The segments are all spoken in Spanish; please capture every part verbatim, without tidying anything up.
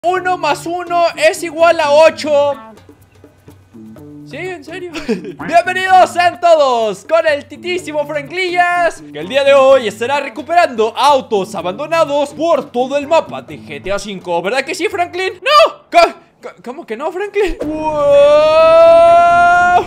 Uno más uno es igual a ocho. Sí, en serio. Bienvenidos sean todos con el titísimo Franklillas, que el día de hoy estará recuperando autos abandonados por todo el mapa de G T A cinco. ¿Verdad que sí, Franklin? ¡No! ¿Cómo, ¿Cómo que no, Franklin? ¡Wow!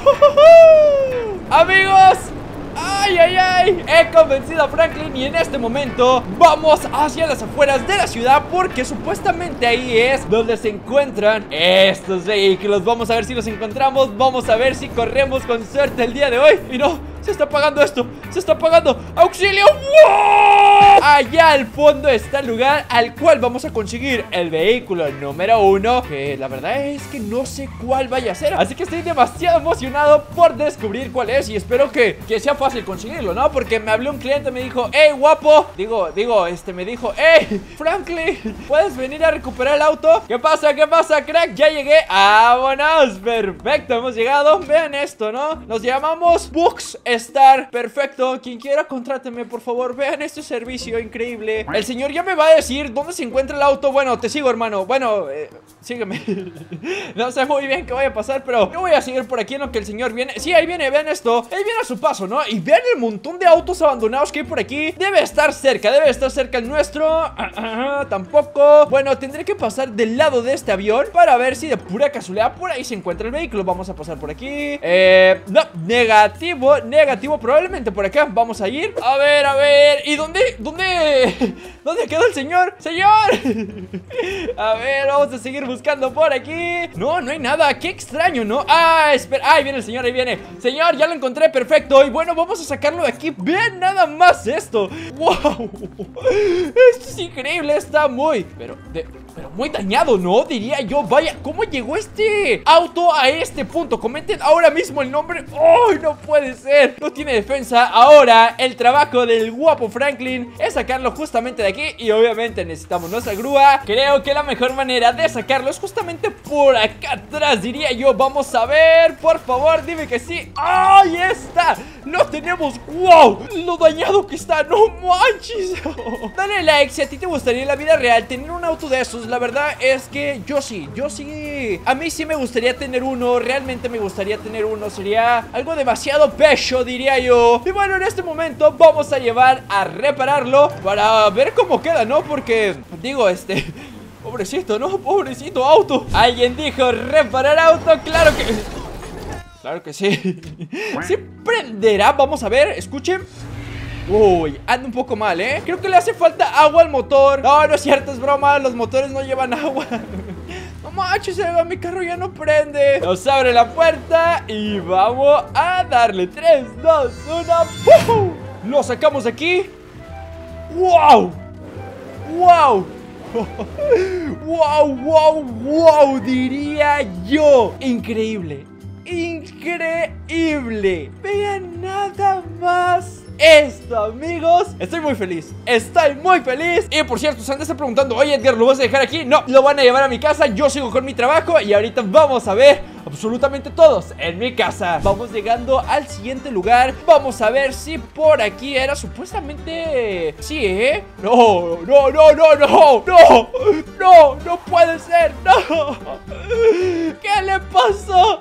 Amigos, ¡ay, ay, ay! He convencido a Franklin y en este momento vamos hacia las afueras de la ciudad, porque supuestamente ahí es donde se encuentran estos vehículos. Vamos a ver si los encontramos, vamos a ver si corremos con suerte el día de hoy. Y no, se está apagando esto, se está apagando. ¡Auxilio! ¡Wow! Allá al fondo está el lugar al cual vamos a conseguir el vehículo número uno, que la verdad es que no sé cuál vaya a ser, así que estoy demasiado emocionado por descubrir cuál es. Y espero que, que sea fácil conseguirlo, ¿no? Porque me habló un cliente, me dijo: ¡hey, guapo! Digo, digo, este, me dijo: ¡hey, Franklin! ¿Puedes venir a recuperar el auto? ¿Qué pasa? ¿Qué pasa, crack? Ya llegué. ¡Vámonos! Perfecto, hemos llegado. Vean esto, ¿no? Nos llamamos Bux Star. Perfecto. Quien quiera, contráteme, por favor. Vean este servicio increíble. El señor ya me va a decir dónde se encuentra el auto. Bueno, te sigo, hermano. Bueno, eh, sígueme. No sé muy bien qué vaya a pasar, pero yo voy a seguir por aquí en lo que el señor viene. Sí, ahí viene, vean esto. Él viene a su paso, ¿no? Y vean el montón de autos abandonados que hay por aquí. Debe estar cerca, debe estar cerca el nuestro. Ah, ah, tampoco. Bueno, tendré que pasar del lado de este avión para ver si de pura casualidad por ahí se encuentra el vehículo. Vamos a pasar por aquí. Eh, no, negativo, negativo. Probablemente por acá vamos a ir. A ver, a ver. ¿Y dónde? ¿Dónde? ¿Dónde quedó el señor? ¡Señor! A ver, vamos a seguir buscando por aquí. No, no hay nada. Qué extraño, ¿no? Ah, espera. Ahí viene el señor, ahí viene. Señor, ya lo encontré, perfecto. Y bueno, vamos a sacarlo de aquí. Vean nada más esto. ¡Wow! Esto es increíble. Está muy, pero, de, pero muy dañado, ¿no? Diría yo. Vaya, ¿cómo llegó este auto a este punto? Comenten ahora mismo el nombre. ¡Oh, no puede ser! No tiene defensa. Ahora, el trabajo del guapo Franklin es sacarlo justamente de aquí. Y obviamente necesitamos nuestra grúa. Creo que la mejor manera de sacarlo es justamente por acá atrás, diría yo. Vamos a ver, por favor, dime que sí. ¡Ahí está! ¡Lo tenemos! ¡Wow! Lo dañado que está, ¡no manches! Dale like si a ti te gustaría en la vida real tener un auto de esos. La verdad es que yo sí, yo sí. A mí sí me gustaría tener uno. Realmente me gustaría tener uno. Sería algo demasiado pecho, diría yo. Y bueno, en este momento vamos a llevar a repararlo para ver cómo queda, ¿no? Porque, digo, este... pobrecito, ¿no? Pobrecito auto. Alguien dijo reparar auto, claro que... claro que sí. ¿Sí prenderá? Vamos a ver, escuchen. Uy, anda un poco mal, ¿eh? Creo que le hace falta agua al motor. No, no es cierto, es broma. Los motores no llevan agua. No manches, mi carro ya no prende. Nos abre la puerta y vamos a darle. Tres, dos, uno. ¡Pum! Lo sacamos de aquí. ¡Wow! ¡Wow! ¡Wow, wow, wow! Diría yo. Increíble. Increíble. Vean nada más esto, amigos. Estoy muy feliz, estoy muy feliz. Y por cierto, se han de estar preguntando: oye, Edgar, ¿lo vas a dejar aquí? No, lo van a llevar a mi casa. Yo sigo con mi trabajo y ahorita vamos a ver absolutamente todos en mi casa. Vamos llegando al siguiente lugar. Vamos a ver si por aquí era supuestamente... sí, ¿eh? No, no, no, no, no. No, no, no puede ser. No. ¿Qué le pasó?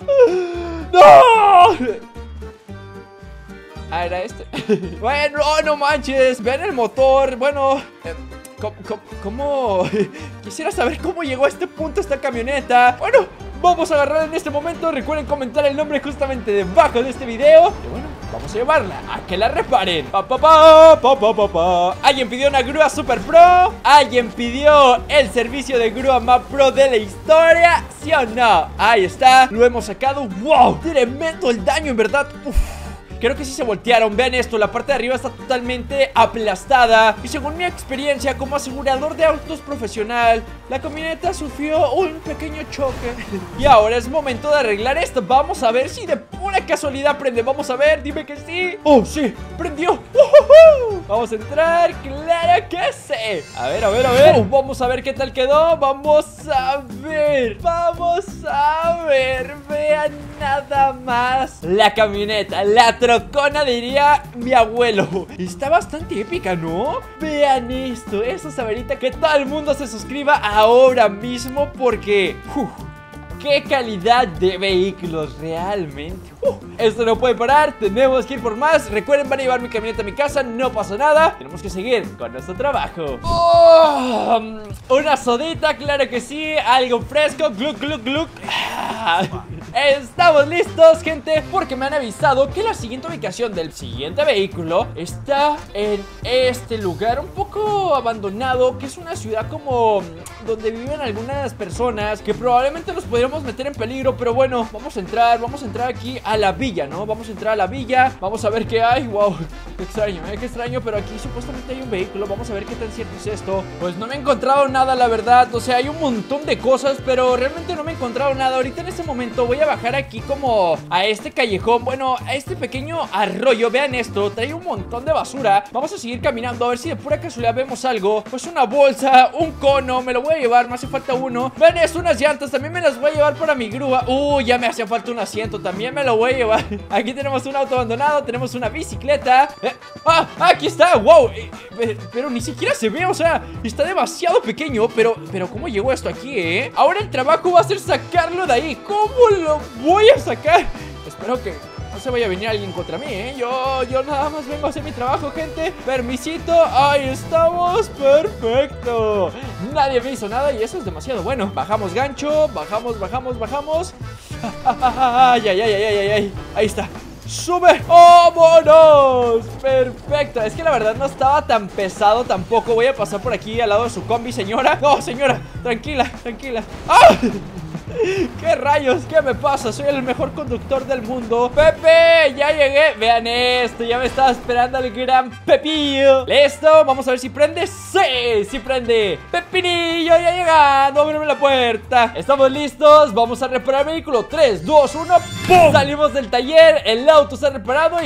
No. Ah, era este. Bueno, no, no manches. Vean el motor. Bueno, eh, ¿cómo, cómo, cómo? Quisiera saber cómo llegó a este punto esta camioneta. Bueno, vamos a agarrarla en este momento. Recuerden comentar el nombre justamente debajo de este video. Y bueno, vamos a llevarla a que la reparen. Pa, pa, pa, pa, pa, pa, pa. Alguien pidió una grúa super pro. Alguien pidió el servicio de grúa más pro de la historia. ¿Sí o no? Ahí está. Lo hemos sacado. ¡Wow! Tremendo el daño, en verdad. Uf. Creo que sí se voltearon, vean esto, la parte de arriba está totalmente aplastada. Y según mi experiencia como asegurador de autos profesional, la camioneta sufrió un pequeño choque. Y ahora es momento de arreglar esto. Vamos a ver si de pura casualidad prende. Vamos a ver, dime que sí. Oh, sí, prendió. ¡Uh-huh! Vamos a entrar, claro que sí. A ver, a ver, a ver. Uh, vamos a ver qué tal quedó. Vamos a ver. Vamos a ver. Vean nada más la camioneta, la trocona, diría mi abuelo. Está bastante épica, ¿no? Vean esto. Eso es ahorita que todo el mundo se suscriba ahora mismo porque... Uh, ¡qué calidad de vehículos realmente! Uh, esto no puede parar, tenemos que ir por más. Recuerden, van a llevar mi camioneta a mi casa, no pasa nada. Tenemos que seguir con nuestro trabajo. Oh, una sodita, claro que sí. Algo fresco, gluk, gluk, gluk. Estamos listos, gente, porque me han avisado que la siguiente ubicación del siguiente vehículo está en este lugar un poco abandonado, que es una ciudad como donde viven algunas personas que probablemente nos podríamos meter en peligro. Pero bueno, vamos a entrar, vamos a entrar aquí a la villa, ¿no? Vamos a entrar a la villa, vamos a ver qué hay. Wow, qué extraño, ¿eh? Qué extraño, pero aquí supuestamente hay un vehículo. Vamos a ver qué tan cierto es esto. Pues no me he encontrado nada, la verdad. O sea, hay un montón de cosas, pero realmente no me he encontrado nada. Ahorita en este momento voy a bajar aquí como a este callejón, bueno, a este pequeño arroyo. Vean esto, trae un montón de basura. Vamos a seguir caminando a ver si de pura casualidad vemos algo. Pues una bolsa, un cono, me lo voy a llevar, me hace falta uno. Vean esto, unas llantas, también me las voy a llevar para mi grúa. Uh, ya me hacía falta un asiento, también me lo voy a llevar. Aquí tenemos un auto abandonado, tenemos una bicicleta. eh, Ah, aquí está, wow, eh, eh, pero ni siquiera se ve, o sea, está demasiado pequeño. Pero, pero ¿cómo llegó esto aquí, eh? Ahora el trabajo va a ser sacarlo de ahí. ¿Cómo lo voy a sacar? Espero que no se vaya a venir alguien contra mí, ¿eh? Yo, yo nada más vengo a hacer mi trabajo, gente. Permisito, ahí estamos, perfecto. Nadie me hizo nada y eso es demasiado bueno. Bajamos gancho, bajamos, bajamos, bajamos. Ay, ay, ay, ay, ay, ay. Ahí está. ¡Sube! ¡Vámonos! ¡Perfecto! Es que la verdad no estaba tan pesado tampoco. Voy a pasar por aquí al lado de su combi, señora. No, señora, tranquila, tranquila. ¡Ah! ¿Qué rayos? ¿Qué me pasa? Soy el mejor conductor del mundo. ¡Pepe! ¡Ya llegué! Vean esto, ya me estaba esperando el gran Pepillo. ¿Listo? Vamos a ver si prende. ¡Sí! ¡Sí prende! ¡Pepinillo! ¡Ya llegando! ¡Ábreme la puerta! ¿Estamos listos? Vamos a reparar el vehículo. tres, dos, uno, ¡pum! Salimos del taller, el auto está reparado y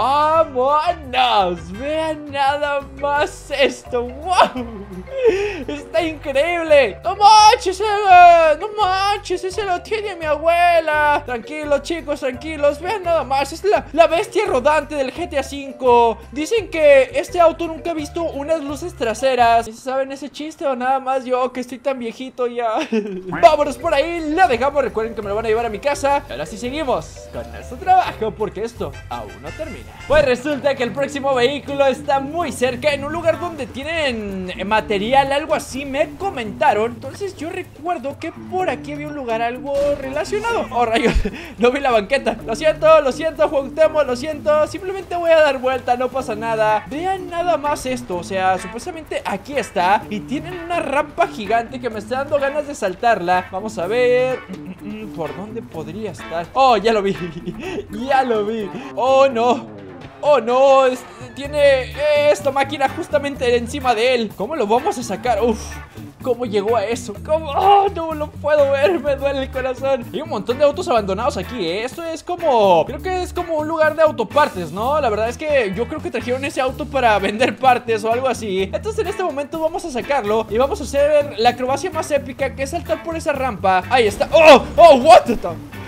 ¡vámonos! Vean nada más esto. ¡Wow! ¡Está increíble! ¡No manches! Eh! ¡No manches! ¡Ese lo tiene mi abuela! Tranquilos, chicos, tranquilos. Vean nada más. Es la, la bestia rodante del G T A cinco. Dicen que este auto nunca ha visto unas luces traseras. ¿Saben ese chiste o nada más yo que estoy tan viejito ya? Vámonos por ahí. La dejamos. Recuerden que me lo van a llevar a mi casa. Ahora sí seguimos con nuestro trabajo porque esto aún no termina. Pues resulta que el próximo vehículo está muy cerca, en un lugar donde tienen material, algo así me comentaron. Entonces yo recuerdo que por aquí había un lugar algo relacionado. Oh, rayos, no vi la banqueta. Lo siento, lo siento, Cuauhtémoc, lo siento. Simplemente voy a dar vuelta, no pasa nada. Vean nada más esto, o sea, supuestamente aquí está. Y tienen una rampa gigante que me está dando ganas de saltarla. Vamos a ver ¿por dónde podría estar? Oh, ya lo vi. Ya lo vi. Oh, no. Oh, no. Es, tiene esta máquina justamente encima de él. ¿Cómo lo vamos a sacar? Uf. ¿Cómo llegó a eso? ¿Cómo? Oh, no lo puedo ver, me duele el corazón. Hay un montón de autos abandonados aquí, ¿eh? Esto es como... creo que es como un lugar de autopartes, ¿no? La verdad es que yo creo que trajeron ese auto para vender partes o algo así. Entonces en este momento vamos a sacarlo y vamos a hacer la acrobacia más épica, que es saltar por esa rampa. Ahí está. ¡Oh! ¡Oh! ¿What the...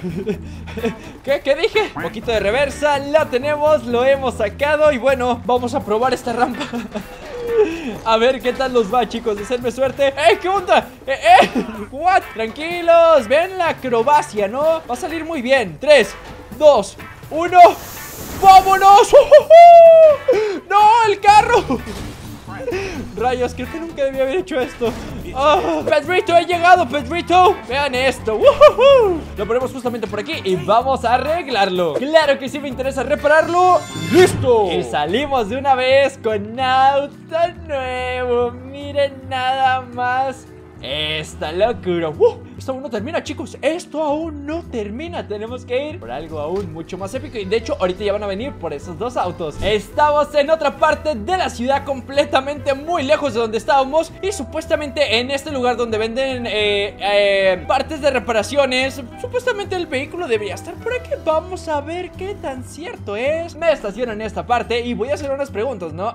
¿Qué? ¿Qué dije? Un poquito de reversa, la tenemos, lo hemos sacado. Y bueno, vamos a probar esta rampa. A ver qué tal nos va, chicos. Desearme suerte. ¡Eh! ¿Qué onda? ¡Eh! ¡Eh! ¿What? Tranquilos. Ven la acrobacia, ¿no? Va a salir muy bien. tres, dos, uno. ¡Vámonos! ¡Uh-huh! ¡No! ¡El carro! Rayos, creo que nunca debía haber hecho esto. Oh, Pedrito, he llegado, Pedrito. Vean esto. ¡Uh-huh! Lo ponemos justamente por aquí y vamos a arreglarlo. Claro que sí me interesa repararlo. ¡Listo! Y salimos de una vez con auto nuevo. Miren nada más esta locura. ¡Uh! Está esto aún no termina, chicos. Esto aún no termina. Tenemos que ir por algo aún mucho más épico. Y de hecho, ahorita ya van a venir por esos dos autos. Estamos en otra parte de la ciudad, completamente muy lejos de donde estábamos. Y supuestamente en este lugar donde venden eh, eh, partes de reparaciones, supuestamente el vehículo debería estar por aquí. Vamos a ver qué tan cierto es. Me estaciono en esta parte y voy a hacer unas preguntas, ¿no?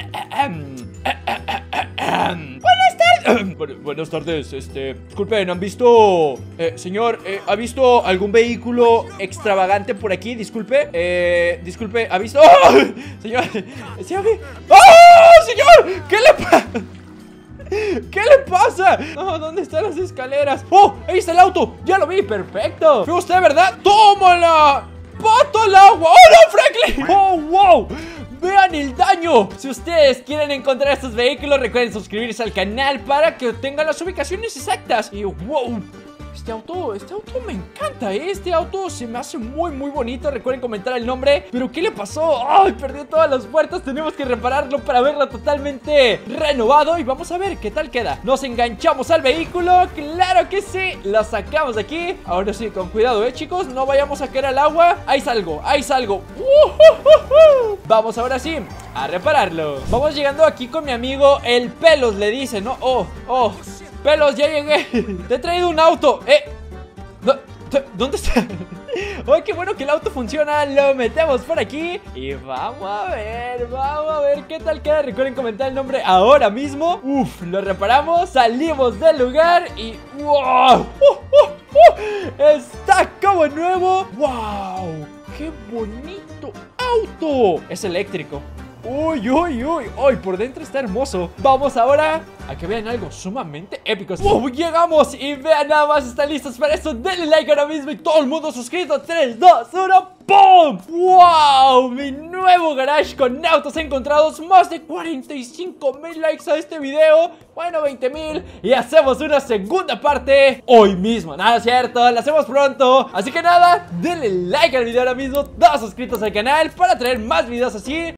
Buenas tardes. Bu buenas tardes, este, disculpen, ¿han visto, eh, señor, eh, ¿ha visto algún vehículo extravagante por aquí? Disculpe, eh, disculpe, ¿ha visto? ¡Oh! Señor, señor, ¡oh, señor! ¿Qué le pasa? ¿Qué le pasa? Oh, ¿dónde están las escaleras? ¡Oh! Ahí está el auto. Ya lo vi, perfecto. ¿Fue usted, verdad? ¡Tómala! ¡Pato al agua! ¡Oh, no, Franklin! ¡Oh, wow! ¡Vean el daño! Si ustedes quieren encontrar estos vehículos, recuerden suscribirse al canal para que obtengan las ubicaciones exactas. Y wow, este auto, este auto me encanta, ¿eh? Este auto se me hace muy, muy bonito. Recuerden comentar el nombre. ¿Pero qué le pasó? ¡Ay! Perdió todas las puertas. Tenemos que repararlo para verlo totalmente renovado. Y vamos a ver qué tal queda. Nos enganchamos al vehículo. ¡Claro que sí! Lo sacamos de aquí. Ahora sí, con cuidado, ¿eh, chicos? No vayamos a caer al agua. Ahí salgo, ahí salgo. ¡Uh, uh, uh, uh! Vamos ahora sí a repararlo. Vamos llegando aquí con mi amigo el Pelos, le dice, ¿no? Oh, oh, Pelos, ya llegué. Te he traído un auto. Eh, ¿dónde está? ¡Ay, qué bueno que el auto funciona! Lo metemos por aquí y vamos a ver, vamos a ver qué tal queda. Recuerden comentar el nombre ahora mismo. Uf, lo reparamos, salimos del lugar y ¡wow! ¡Uh, uh, uh! ¡Está como nuevo! ¡Wow! ¡Qué bonito auto! Es eléctrico. Uy, uy, uy, uy, por dentro está hermoso. Vamos ahora a que vean algo sumamente épico. ¡Uh! Llegamos y vean nada más, están listos para esto. Denle like ahora mismo y todo el mundo suscrito. tres, dos, uno, ¡pum! ¡Wow! Mi nuevo garage con autos encontrados. Más de cuarenta y cinco mil likes a este video. Bueno, veinte mil. Y hacemos una segunda parte hoy mismo. Nada, es cierto, la hacemos pronto. Así que nada, denle like al video ahora mismo. Todos suscritos al canal para traer más videos así.